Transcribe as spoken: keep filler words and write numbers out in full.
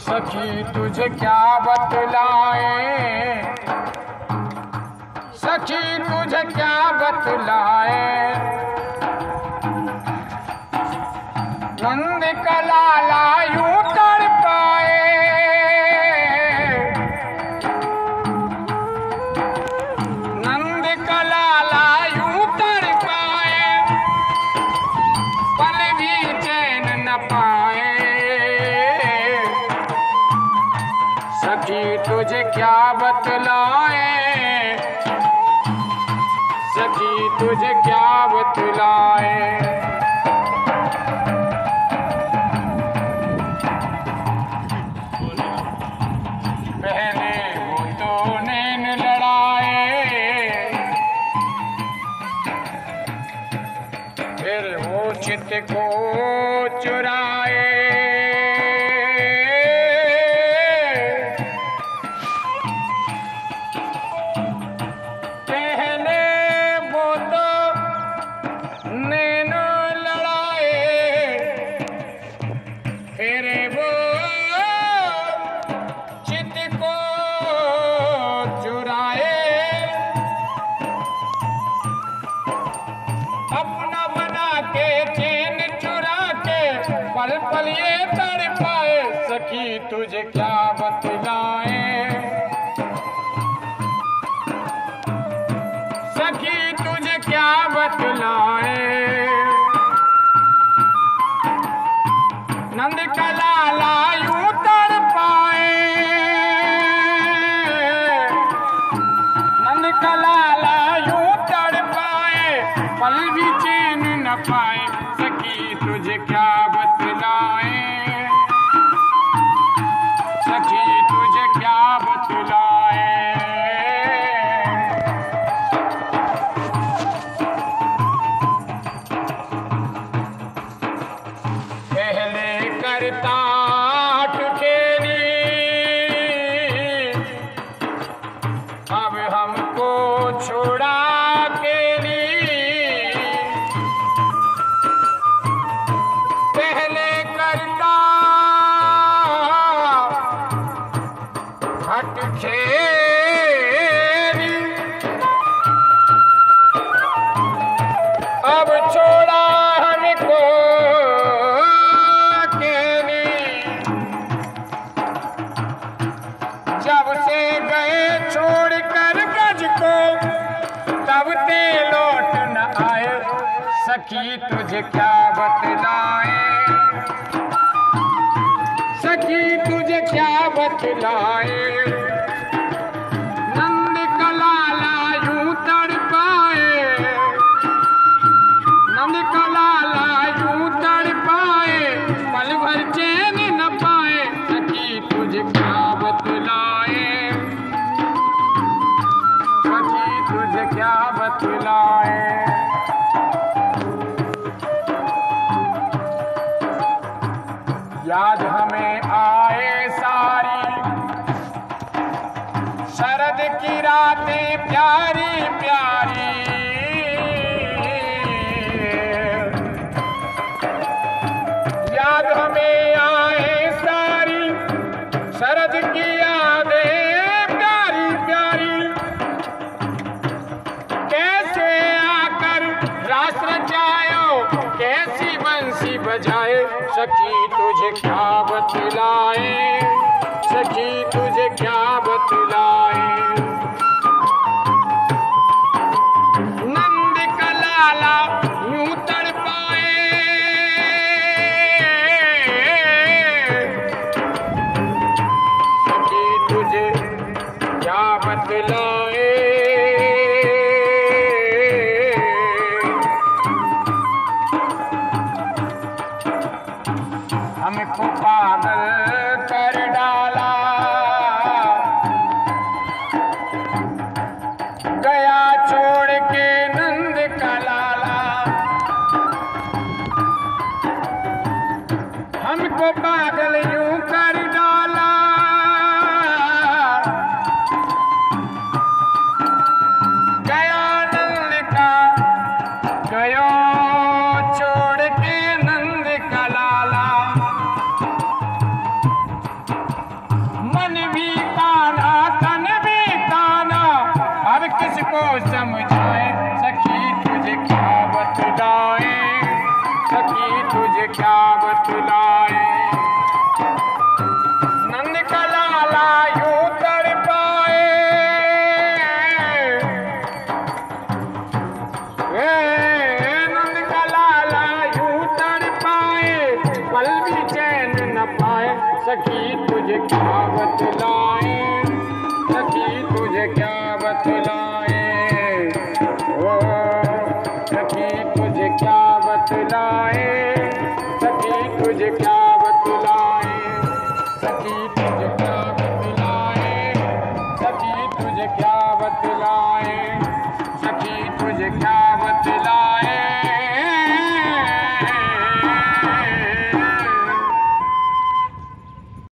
सखी तुझे क्या बतलाए, सखी तुझे क्या बतलाए, नंद का लाला यूं तड़पाए, नंद का लाला यूं तड़पाए, पल भी चैन न पाए। सखी तुझे क्या बतलाए, सखी तुझे क्या बतलाए। पहले वो तो नैन लड़ाए, फिर वो चित को चुराए, पल पल ये तड़पाए। सखी तुझे क्या बतलाए, सखी तुझे क्या बतलाए, नंद का लाला यूं तड़पाए, नंद का लाला यूं तड़पाए, पल भी चैन न पाए। सखी तुझे क्या बतलाए, सखी तुझे क्या बतलाए। पहले करता ठुठेरी, अब हमको छोड़ा केरी, पहले करता हट खेरी, अब छोड़ा हमको अकेली, जब से गए छोड़ कर गज को, तब ते लौट न आए। सखी तुझे क्या बतलाए, सखी तुझे क्या बतलाए, नंद का लाला यूं तड़पाए, नंद का लाला यूं तड़पाए, पल भर चैन न पाए। सखी तुझे क्या बतलाए, सखी तुझे क्या बतलाए। याद हमें आए सारी शरद की रातें प्यारी प्यारी, याद हमें आए सारी शरद की यादें प्यारी प्यारी, कैसे आकर रास रचायो, कैसी बंसी बजाए। सखी तुझे क्या बतलाए, सखी तुझे क्या बतलाए, नंद का लाला यूं तड़पाए, सखी तुझे क्या बतलाए। हमको पागल कर डाला, गया छोड़ के नंद का लाला, हमको पागल यूं कर डाला, गया नंद का, गया छोड़ के नंद का लाला, न पाए, सखी तुझे क्या बतलाएं।